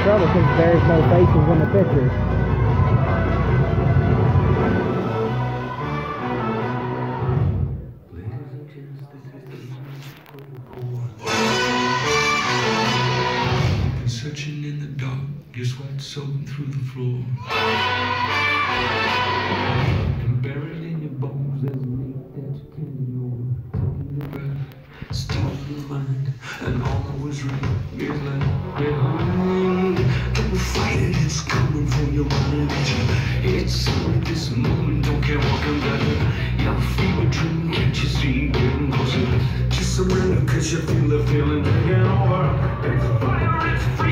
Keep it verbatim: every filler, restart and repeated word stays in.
trouble because there's no faces in the pictures. Searching in the dark, your sweat soaking through the floor. And buried in your bones, there's a lake that you can't ignore. Taking your breath, stealing your mind, and all that was real is left behind. Don't fight it, it's coming for your mind. It's only this moment, don't care what comes after. Your fever dream, can't you see, getting closer. Just surrender, cause you feel the feeling taking over. It's fire, it's fire.